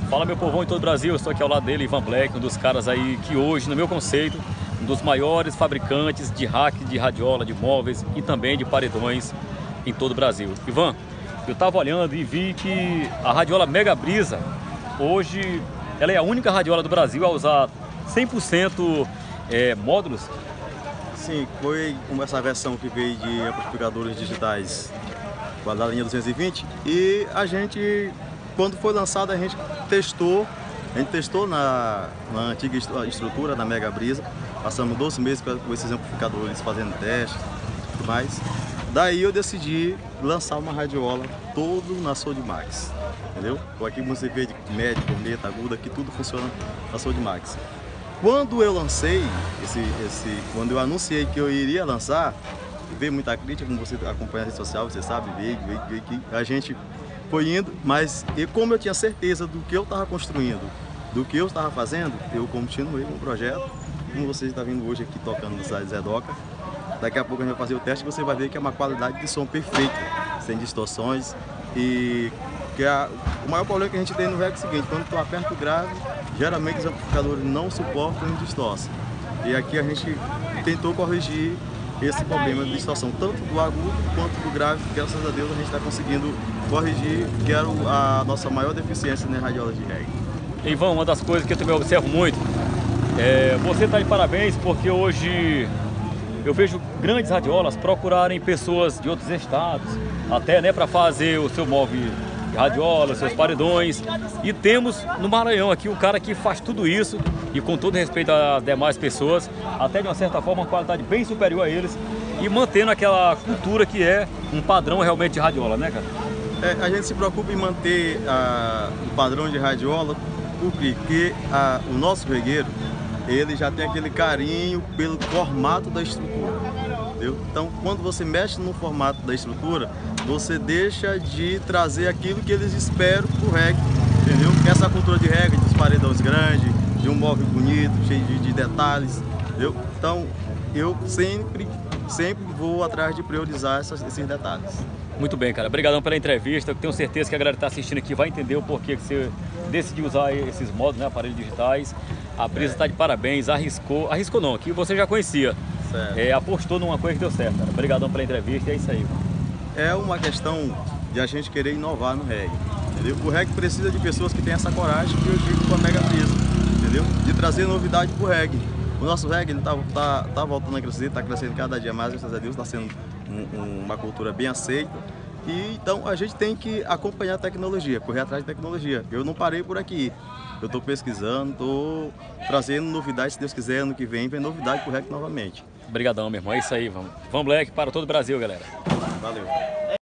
Fala, meu povão em todo o Brasil, eu estou aqui ao lado dele, Ivan Black, um dos caras aí que hoje, no meu conceito, um dos maiores fabricantes de rack, de radiola, de móveis e também de paredões em todo o Brasil. Ivan, eu estava olhando e vi que a radiola Mega Brisa, hoje, ela é a única radiola do Brasil a usar 100% módulos. Sim, foi essa versão que veio de amplificadores digitais da linha 220 e a gente, quando foi lançado, a gente testou na antiga estrutura, na Mega Brisa. Passamos 12 meses com esses amplificadores fazendo testes e tudo mais. Daí eu decidi lançar uma radiola todo na Sodimax, entendeu? Aqui você vê de médio, corneta, aguda, que tudo funciona na Sodimax. Quando eu lancei, quando eu anunciei que eu iria lançar, veio muita crítica, como você acompanha na rede social, você sabe, veio que a gente foi indo, mas como eu tinha certeza do que eu estava construindo, do que eu estava fazendo, eu continuei com o projeto, como você está vendo hoje aqui tocando no cidade de Zedoca. Daqui a pouco a gente vai fazer o teste e você vai ver que é uma qualidade de som perfeita, sem distorções. E que o maior problema que a gente tem no REC é o seguinte: quando tu aperta o grave, geralmente os amplificadores não suportam e distorcem. E aqui a gente tentou corrigir esse problema de distorção, tanto do agudo quanto do grave. Graças a Deus a gente está conseguindo corrigir, que era a nossa maior deficiência nas radiolas de reggae. Ivan, uma das coisas que eu também observo muito, você está de parabéns porque hoje eu vejo grandes radiolas procurarem pessoas de outros estados, até para fazer o seu móvel de radiola, seus paredões. E temos no Maranhão aqui um cara que faz tudo isso e com todo respeito às demais pessoas, até de uma certa forma uma qualidade bem superior a eles e mantendo aquela cultura que é um padrão realmente de radiola, né, cara? A gente se preocupa em manter o padrão de radiola porque o nosso regueiro, ele já tem aquele carinho pelo formato da estrutura, entendeu? Então, quando você mexe no formato da estrutura, você deixa de trazer aquilo que eles esperam pro reggae, entendeu? Essa cultura de reggae, dos paredões grandes, de um móvel bonito, cheio de detalhes, entendeu? Então, eu sempre vou atrás de priorizar esses detalhes. Muito bem, cara. Obrigadão pela entrevista. Eu tenho certeza que a galera que está assistindo aqui vai entender o porquê que você decidiu usar esses modos, né, aparelhos digitais. A Brisa está de parabéns, arriscou não, que você já conhecia. Apostou numa coisa que deu certo, cara. Obrigadão pela entrevista e é isso aí, mano. É uma questão de a gente querer inovar no reggae, entendeu? O reggae precisa de pessoas que têm essa coragem que eu digo com a Mega Brisa, entendeu? De trazer novidade pro reggae. O nosso reggae ele tá voltando a crescer, está crescendo cada dia mais, graças a Deus, está sendo uma cultura bem aceita. E então a gente tem que acompanhar a tecnologia, correr atrás de tecnologia. Eu não parei por aqui. Eu estou pesquisando, estou trazendo novidades, se Deus quiser, ano que vem novidade pro reggae novamente. Obrigadão, meu irmão. É isso aí, vamos. Ivan Black para todo o Brasil, galera. Valeu.